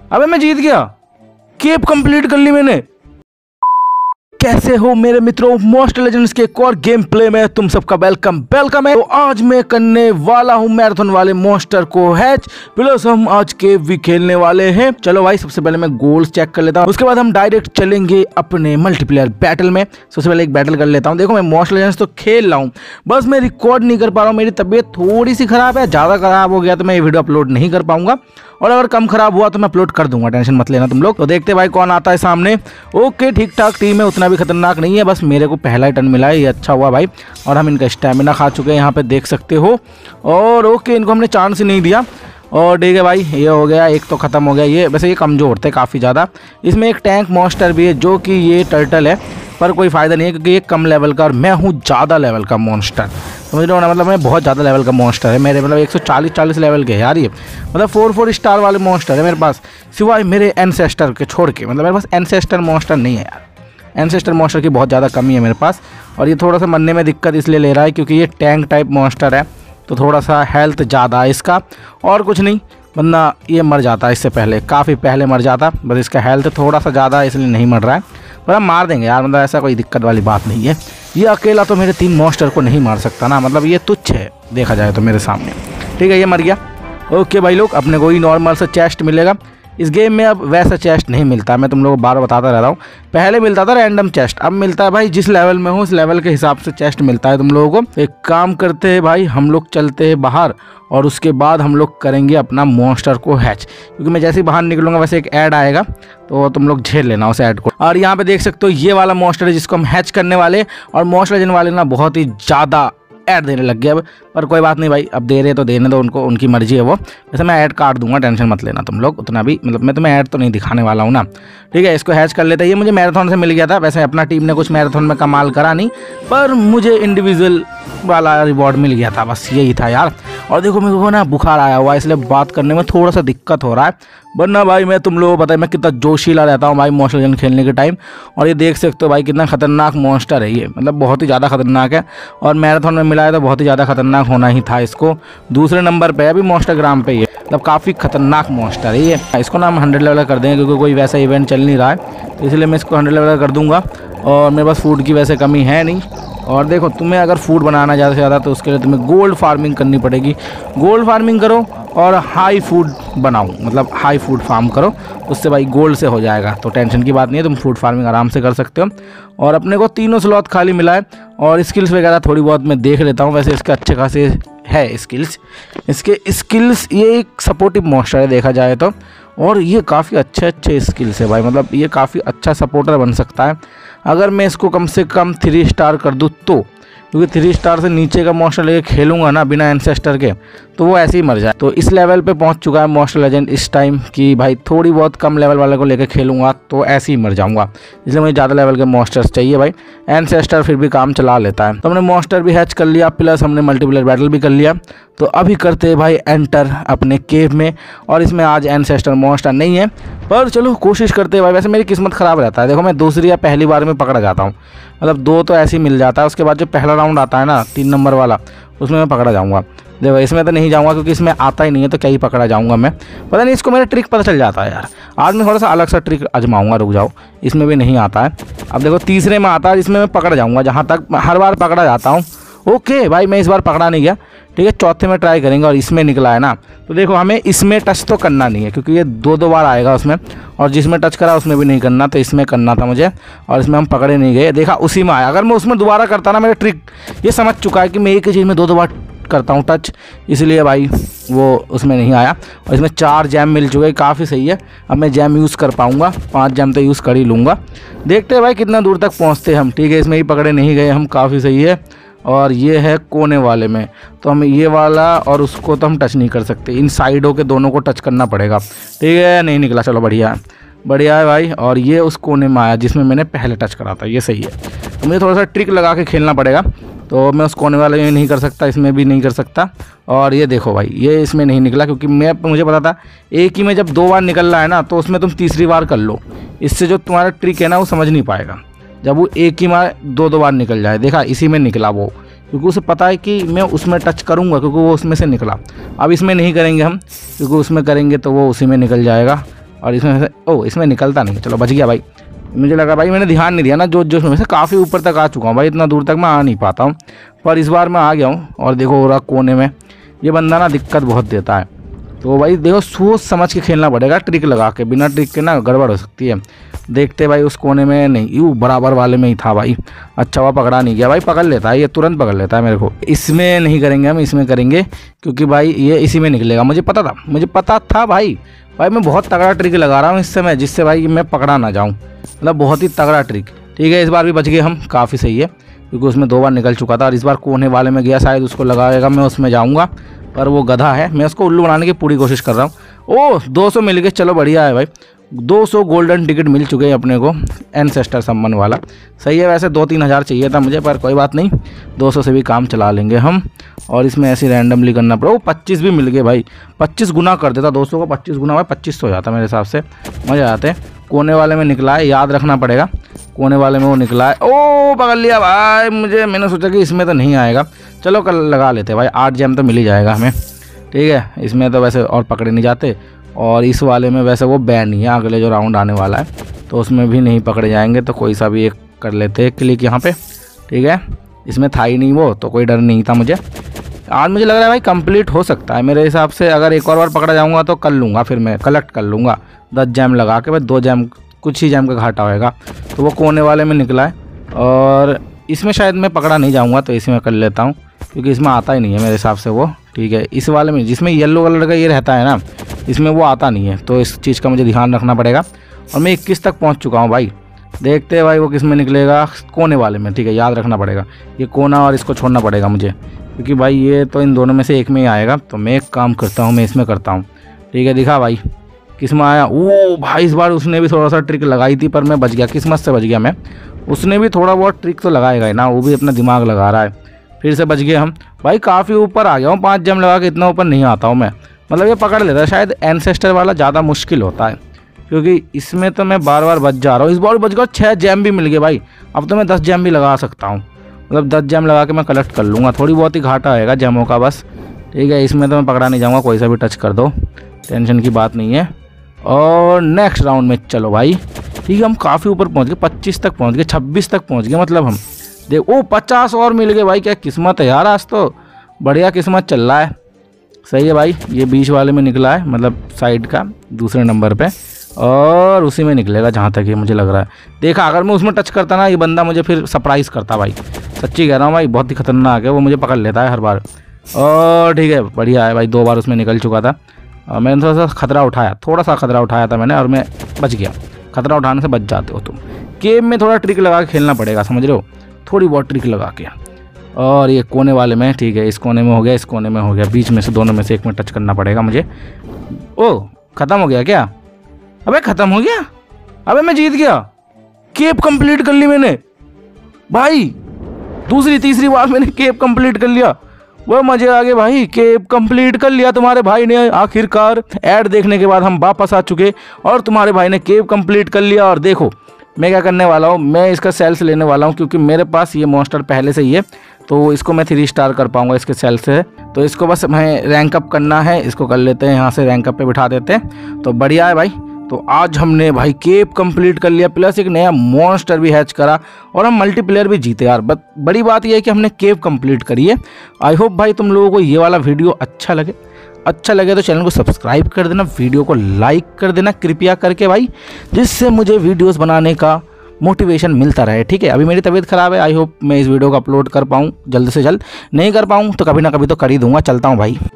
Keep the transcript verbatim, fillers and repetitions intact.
अबे मैं जीत गया, केप कंप्लीट कर ली मैंने। कैसे हो मेरे मित्रों, मोस्ट लेजेंड्स के एक और गेम प्ले में तुम सबका वेलकम वेलकम है। तो आज मैं करने वाला हूं मैराथन वाले मॉन्स्टर को हैच, प्लस हम आज केव भी खेलने वाले हैं। चलो भाई सबसे पहले मैं गोल्स चेक कर लेता हूं, उसके बाद हम डायरेक्ट चलेंगे अपने मल्टीप्लेयर बैटल में। सबसे पहले एक बैटल कर लेता हूं। देखो मैं मोस्ट लेजेंड्स तो खेल रहा हूं, बस मैं रिकॉर्ड नहीं कर पा रहा हूं। मेरी तबीयत थोड़ी सी खराब है, ज़्यादा खराब हो गया तो मैं ये वीडियो अपलोड नहीं कर पाऊंगा, और अगर कम खराब हुआ तो मैं अपलोड कर दूंगा, टेंशन मत लेना तुम लोग। तो देखते भाई कौन आता है सामने। ओके ठीक ठाक टीम है, उतना भी खतरनाक नहीं है, बस मेरे को पहला ही टर्न मिला है, ये अच्छा हुआ भाई। और हम इनका स्टैमिना खा चुके हैं, यहाँ पे देख सकते हो। और ओके इनको हमने चांस ही नहीं दिया। और ठीक है भाई, ये हो गया, एक तो ख़त्म हो गया। ये वैसे ये कमज़ोर थे काफ़ी ज़्यादा। इसमें एक टैंक मॉन्स्टर भी है जो कि ये टर्टल है, पर कोई फ़ायदा नहीं है क्योंकि ये कम लेवल का और मैं हूँ ज़्यादा लेवल का मॉन्स्टर। समझ रहे हो ना, मतलब मैं बहुत ज़्यादा लेवल का मॉन्स्टर है मेरे, मतलब एक सौ चालीस चालीस लेवल के यार ये, मतलब फोर फोर स्टार वाले मॉन्स्टर है मेरे पास, सिवाय मेरे एंसेस्टर के छोड़ के। मतलब मेरे पास एंसेस्टर मॉन्स्टर नहीं है यार, एंसेस्टर मॉन्स्टर की बहुत ज़्यादा कमी है मेरे पास। और ये थोड़ा सा मरने में दिक्कत इसलिए ले रहा है क्योंकि ये टैंक टाइप मॉन्स्टर है, तो थोड़ा सा हेल्थ ज़्यादा है इसका, और कुछ नहीं, वरना ये मर जाता इससे पहले, काफ़ी पहले मर जाता। बस इसका हेल्थ थोड़ा सा ज़्यादा है इसलिए नहीं मर रहा है, पर हम मार देंगे यार, मतलब ऐसा कोई दिक्कत वाली बात नहीं है। ये अकेला तो मेरे तीन मॉन्स्टर को नहीं मार सकता ना, मतलब ये तुच्छ है देखा जाए तो मेरे सामने। ठीक है ये मर गया। ओके भाई लोग, अपने को ही नॉर्मल सा चेस्ट मिलेगा इस गेम में। अब वैसा चेस्ट नहीं मिलता, मैं तुम लोगों को बार बार बताता रहता हूँ। पहले मिलता था रैंडम चेस्ट, अब मिलता है भाई जिस लेवल में हो उस लेवल के हिसाब से चेस्ट मिलता है तुम लोगों को। एक काम करते हैं भाई, हम लोग चलते हैं बाहर और उसके बाद हम लोग करेंगे अपना मॉन्स्टर को हैच, क्योंकि मैं जैसे ही बाहर निकलूंगा वैसे एक ऐड आएगा, तो तुम लोग झेल लेना उस ऐड को। और यहाँ पे देख सकते हो ये वाला मॉन्स्टर है जिसको हम हैच करने वाले, और मोस्ट लेजेंड वाले ना बहुत ही ज़्यादा ऐड देने लग गया अब, पर कोई बात नहीं भाई, अब दे रहे तो देने दो उनको, उनकी मर्जी है वो। वैसे मैं ऐड काट दूंगा, टेंशन मत लेना तुम लोग उतना भी, मतलब मैं तुम्हें ऐड तो नहीं दिखाने वाला हूँ ना। ठीक है इसको हैच कर लेते हैं। ये मुझे मैराथन से मिल गया था, वैसे अपना टीम ने कुछ मैराथन में कमाल करा नहीं, पर मुझे इंडिविजुअल वाला रिवॉर्ड मिल गया था, बस यही था यार। और देखो मेरे को ना बुखार आया हुआ है इसलिए बात करने में थोड़ा सा दिक्कत हो रहा है, वरना भाई मैं तुम लोगों को पता है मैं कितना जोशीला रहता हूँ भाई मोस्ट लेजेंड खेलने के टाइम। और ये देख सकते हो भाई कितना खतरनाक मॉन्स्टर है ये, मतलब बहुत ही ज़्यादा खतरनाक है, और मैराथन में मिला है तो बहुत ही ज़्यादा खतरनाक होना ही था इसको। दूसरे नंबर पे है अभी मॉन्स्टरग्राम पे, ये मतलब काफ़ी खतरनाक मॉन्स्टर है ये। इसको ना हम हंड्रेड लेवल कर देंगे क्योंकि कोई वैसा इवेंट चल नहीं रहा है, तो इसलिए मैं इसको हंड्रेड लेवल कर दूंगा। और मेरे पास फूड की वैसे कमी है नहीं। और देखो तुम्हें अगर फूड बनाना ज़्यादा से ज़्यादा तो उसके लिए तुम्हें गोल्ड फार्मिंग करनी पड़ेगी। गोल्ड फार्मिंग करो और हाई फूड बनाओ, मतलब हाई फूड फार्म करो, उससे भाई गोल्ड से हो जाएगा, तो टेंशन की बात नहीं है, तुम फूड फार्मिंग आराम से कर सकते हो। और अपने को तीनों स्लॉट खाली मिला है, और स्किल्स वगैरह थोड़ी बहुत मैं देख लेता हूँ, वैसे इसके अच्छे खासे है स्किल्स। इसके स्किल्स, ये एक सपोर्टिव मॉन्स्टर है देखा जाए तो, और ये काफ़ी अच्छे अच्छे स्किल्स है भाई, मतलब ये काफ़ी अच्छा सपोर्टर बन सकता है अगर मैं इसको कम से कम थ्री स्टार कर दूँ तो, क्योंकि थ्री स्टार से नीचे का मॉन्स्टर लेके खेलूंगा ना बिना एंसेस्टर के तो वो ऐसे ही मर जाए। तो इस लेवल पे पहुंच चुका है मोस्ट लेजेंड इस टाइम कि भाई थोड़ी बहुत कम लेवल वाले को लेके खेलूंगा तो ऐसे ही मर जाऊंगा, इसलिए मुझे ज़्यादा लेवल के मॉन्स्टर्स चाहिए भाई। एंसेस्टर फिर भी काम चला लेता है। तो हमने मॉन्स्टर भी हैच कर लिया, प्लस हमने मल्टीप्लेयर बैटल भी कर लिया। तो अभी करते हैं भाई एंटर अपने केव में, और इसमें आज एंसेस्टर मॉन्स्टर नहीं है, पर चलो कोशिश करते हैं भाई। वैसे मेरी किस्मत ख़राब रहता है, देखो मैं दूसरी या पहली बार में पकड़ जाता हूँ, मतलब दो तो ऐसे ही मिल जाता है, उसके बाद जो पहला राउंड आता है ना तीन नंबर वाला, उसमें मैं पकड़ा जाऊँगा। देखो इसमें तो नहीं जाऊँगा क्योंकि इसमें आता ही नहीं है, तो क्या ही पकड़ा जाऊँगा मैं, पता नहीं इसको मेरा ट्रिक पता चल जाता है यार। आज मैं थोड़ा सा अलग सा ट्रिक आजमाऊँगा, रुक जाओ, इसमें भी नहीं आता है। अब देखो तीसरे में आता है जिसमें मैं पकड़ जाऊँगा, जहाँ तक हर बार पकड़ा जाता हूँ। ओके भाई मैं इस बार पकड़ा नहीं गया, ठीक है चौथे में ट्राई करेंगे, और इसमें निकला है ना, तो देखो हमें इसमें टच तो करना नहीं है क्योंकि ये दो दो बार आएगा उसमें, और जिसमें टच करा उसमें भी नहीं करना, तो इसमें करना था मुझे, और इसमें हम पकड़े नहीं गए। देखा उसी में आया, अगर मैं उसमें दोबारा करता ना, मेरा ट्रिक ये समझ चुका है कि मैं एक ही चीज़ में दो दो बार करता हूँ टच, इसलिए भाई वो उसमें नहीं आया। और इसमें चार जैम मिल चुके, काफ़ी सही है, अब मैं जैम यूज़ कर पाऊँगा, पाँच जैम तो यूज़ कर ही लूँगा। देखते हैं भाई कितना दूर तक पहुँचते हम। ठीक है इसमें ही पकड़े नहीं गए हम, काफ़ी सही है। और ये है कोने वाले में, तो हम ये वाला और उसको तो हम टच नहीं कर सकते, इन साइडों के दोनों को टच करना पड़ेगा। ठीक है नहीं निकला, चलो बढ़िया है बढ़िया है भाई। और ये उस कोने में आया जिसमें मैंने पहले टच करा था, ये सही है। तो मुझे थोड़ा सा ट्रिक लगा के खेलना पड़ेगा, तो मैं उस कोने वाले में नहीं कर सकता, इसमें भी नहीं कर सकता। और ये देखो भाई ये इसमें नहीं निकला क्योंकि मैं मुझे पता था एक ही में जब दो बार निकल रहा है ना, तो उसमें तुम तीसरी बार कर लो, इससे जो तुम्हारा ट्रिक है ना वो समझ नहीं पाएगा जब वो एक ही बार दो दो बार निकल जाए। देखा इसी में निकला वो, क्योंकि उसे पता है कि मैं उसमें टच करूँगा क्योंकि वो उसमें से निकला। अब इसमें नहीं करेंगे हम, क्योंकि उसमें करेंगे तो वो उसी में निकल जाएगा। और इसमें से ओ इसमें निकलता नहीं, चलो बच गया भाई। मुझे लगा भाई मैंने ध्यान नहीं दिया ना, जो जो से काफ़ी ऊपर तक आ चुका हूँ भाई, इतना दूर तक मैं आ नहीं पाता हूँ, पर इस बार मैं आ गया हूँ। और देखो हो रहा कोने में ये बंदा ना दिक्कत बहुत देता है, तो भाई देखो सोच समझ के खेलना पड़ेगा, ट्रिक लगा के, बिना ट्रिक के ना गड़बड़ हो सकती है। देखते भाई उस कोने में नहीं, यूँ बराबर वाले में ही था भाई। अच्छा हुआ पकड़ा नहीं गया भाई, पकड़ लेता है ये, तुरंत पकड़ लेता है मेरे को। इसमें नहीं करेंगे हम, इसमें करेंगे क्योंकि भाई ये इसी में निकलेगा, मुझे पता था, मुझे पता था भाई। भाई मैं बहुत तगड़ा ट्रिक लगा रहा हूँ इस समय, जिससे भाई मैं पकड़ा ना जाऊँ, मतलब बहुत ही तगड़ा ट्रिक। ठीक है इस बार भी बच गए हम, काफ़ी सही है, क्योंकि उसमें दो बार निकल चुका था। और इस बार कोने वाले में गया, शायद उसको लगाएगा, मैं उसमें जाऊँगा, पर वो गधा है। मैं उसको उल्लू बनाने की पूरी कोशिश कर रहा हूँ। ओह दो सौ मिल गए, चलो बढ़िया है भाई, दो सौ गोल्डन टिकट मिल चुके हैं अपने को, एनसेस्टर सम्मन वाला। सही है, वैसे दो तीन हज़ार चाहिए था मुझे, पर कोई बात नहीं, दो सौ से भी काम चला लेंगे हम। और इसमें ऐसे रैंडमली करना पड़ा। वो पच्चीस भी मिल गए भाई, पच्चीस गुना कर देता, दो सौ का पच्चीस गुना भाई पच्चीस सौ हो जाता मेरे हिसाब से, मज़ा आते। कोने वाले में निकला है, याद रखना पड़ेगा, कोने वाले में वो निकला है। ओ पकड़ लिया भाई मुझे, मैंने सोचा कि इसमें तो नहीं आएगा, चलो कल लगा लेते भाई, आठ जेम तो मिल ही जाएगा हमें। ठीक है इसमें तो वैसे और पकड़े नहीं जाते, और इस वाले में वैसे वो बैन नहीं है, अगले जो राउंड आने वाला है तो उसमें भी नहीं पकड़े जाएंगे, तो कोई सा भी एक कर लेते हैं क्लिक यहाँ पे। ठीक है इसमें था ही नहीं वो, तो कोई डर नहीं था मुझे। आज मुझे लग रहा है भाई कंप्लीट हो सकता है मेरे हिसाब से, अगर एक और बार पकड़ा जाऊँगा तो कर लूँगा, फिर मैं कलेक्ट कर लूँगा दस जैम लगा के भाई, दो जैम कुछ ही जैम का घाटा होएगा। तो वो कोने वाले में निकला है, और इसमें शायद मैं पकड़ा नहीं जाऊँगा, तो इसी में कर लेता हूँ, क्योंकि इसमें आता ही नहीं है मेरे हिसाब से वो। ठीक है इस वाले में जिसमें येलो कलर का ये रहता है ना, इसमें वो आता नहीं है, तो इस चीज़ का मुझे ध्यान रखना पड़ेगा। और मैं इक्कीस तक पहुंच चुका हूं भाई, देखते हैं भाई वो किस में निकलेगा, कोने वाले में। ठीक है याद रखना पड़ेगा ये कोना, और इसको छोड़ना पड़ेगा मुझे, क्योंकि भाई ये तो इन दोनों में से एक में ही आएगा। तो मैं एक काम करता हूँ, मैं इसमें करता हूँ। ठीक है दिखा भाई किस में आया। ओ भाई इस बार उसने भी थोड़ा सा ट्रिक लगाई थी, पर मैं बच गया, किस्मत से बच गया मैं। उसने भी थोड़ा बहुत ट्रिक तो लगाएगा ही ना, वो भी अपना दिमाग लगा रहा है, फिर से बच गए हम भाई। काफ़ी ऊपर आ गया हूँ, पाँच जम लगा के इतना ऊपर नहीं आता हूँ मैं, मतलब ये पकड़ लेता है। शायद एनसेस्टर वाला ज़्यादा मुश्किल होता है, क्योंकि इसमें तो मैं बार बार बच जा रहा हूँ। इस बार बच गया, छः जैम भी मिल गए भाई, अब तो मैं दस जैम भी लगा सकता हूँ, मतलब दस जैम लगा के मैं कलेक्ट कर लूँगा। थोड़ी बहुत ही घाटा आएगा जैमों का बस। ठीक है इसमें तो मैं पकड़ा नहीं जाऊँगा, कोई सा भी टच कर दो, टेंशन की बात नहीं है। और नेक्स्ट राउंड में चलो भाई। ठीक है हम काफ़ी ऊपर पहुँच गए, पच्चीस तक पहुँच गए, छब्बीस तक पहुँच गए, मतलब हम देख ओ पचास और मिल गए भाई। क्या किस्मत है यार, आज तो बढ़िया किस्मत चल रहा है। सही है भाई, ये बीच वाले में निकला है, मतलब साइड का दूसरे नंबर पे, और उसी में निकलेगा जहाँ तक ये मुझे लग रहा है। देखा अगर मैं उसमें टच करता ना, ये बंदा मुझे फिर सरप्राइज़ करता भाई, सच्ची कह रहा हूँ भाई, बहुत ही खतरनाक है वो, मुझे पकड़ लेता है हर बार। और ठीक है बढ़िया है भाई, दो बार उसमें निकल चुका था। और मैंने थोड़ा सा खतरा उठाया, थोड़ा सा खतरा उठाया था मैंने, और मैं बच गया। खतरा उठाने से बच जाते हो तुम। गेम में थोड़ा ट्रिक लगा के खेलना पड़ेगा, समझ रहे हो, थोड़ी बहुत ट्रिक लगा के। और ये कोने वाले में, ठीक है इस कोने में हो गया, इस कोने में हो गया, बीच में से दोनों में से एक में टच करना पड़ेगा मुझे। ओ ख़त्म हो गया क्या? अबे ख़त्म हो गया, अबे मैं जीत गया, केप कंप्लीट कर ली मैंने भाई। दूसरी तीसरी बार मैंने केप कंप्लीट कर लिया, वो मजे आ गए भाई। केप कंप्लीट कर लिया तुम्हारे भाई ने आखिरकार। ऐड देखने के बाद हम वापस आ चुके, और तुम्हारे भाई ने केप कंप्लीट कर लिया। और देखो मैं क्या करने वाला हूँ, मैं इसका सेल्स लेने वाला हूँ, क्योंकि मेरे पास ये मॉन्स्टर पहले से ही है, तो इसको मैं थ्री स्टार कर पाऊंगा इसके सेल से। तो इसको बस हमें रैंक अप करना है, इसको कर लेते हैं, यहाँ से रैंक अप पे बिठा देते हैं, तो बढ़िया है भाई। तो आज हमने भाई केप कंप्लीट कर लिया, प्लस एक नया मॉन्स्टर भी हैच करा, और हम मल्टीप्लेयर भी जीते यार। बट बड़ी बात यह है कि हमने केप कंप्लीट करी है। आई होप भाई तुम लोगों को ये वाला वीडियो अच्छा लगे। अच्छा लगे तो चैनल को सब्सक्राइब कर देना, वीडियो को लाइक कर देना कृपया करके भाई, जिससे मुझे वीडियोस बनाने का मोटिवेशन मिलता रहे। ठीक है अभी मेरी तबीयत ख़राब है, आई होप मैं इस वीडियो को अपलोड कर पाऊँ जल्द से जल्द, नहीं कर पाऊँ तो कभी ना कभी तो कर ही दूँगा। चलता हूँ भाई।